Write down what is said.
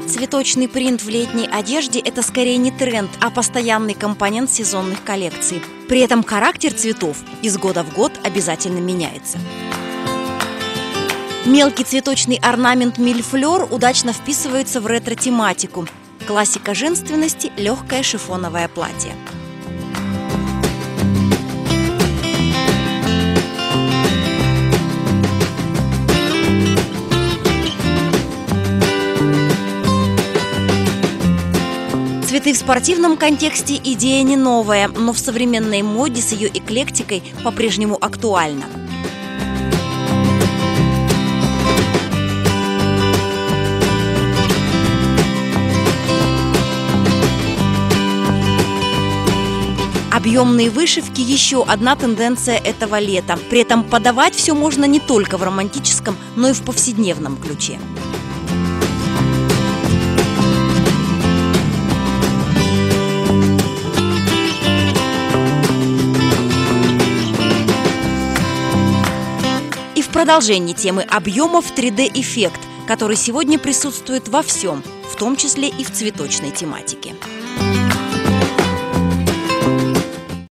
Цветочный принт в летней одежде – это скорее не тренд, а постоянный компонент сезонных коллекций. При этом характер цветов из года в год обязательно меняется. Мелкий цветочный орнамент мильфлер удачно вписывается в ретро-тематику. Классика женственности – легкое шифоновое платье. Цветы в спортивном контексте – идея не новая, но в современной моде с ее эклектикой по-прежнему актуальна. Объемные вышивки – еще одна тенденция этого лета. При этом подавать все можно не только в романтическом, но и в повседневном ключе. И в продолжении темы объемов 3D-эффект, который сегодня присутствует во всем, в том числе и в цветочной тематике.